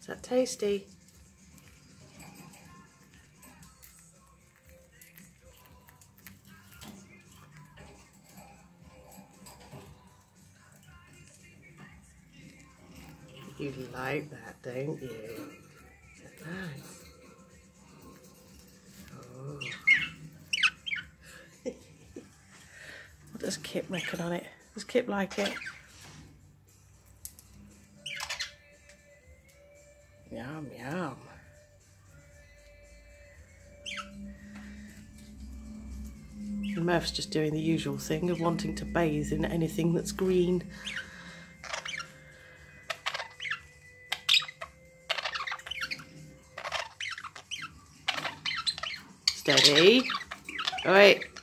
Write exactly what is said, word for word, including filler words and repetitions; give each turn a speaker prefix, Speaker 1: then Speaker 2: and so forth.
Speaker 1: Is that tasty? You like that, don't you? Is that nice? Oh. What does Kip reckon on it? Does Kip like it? Yum, yum. And Murph's just doing the usual thing of wanting to bathe in anything that's green. Steady. All right.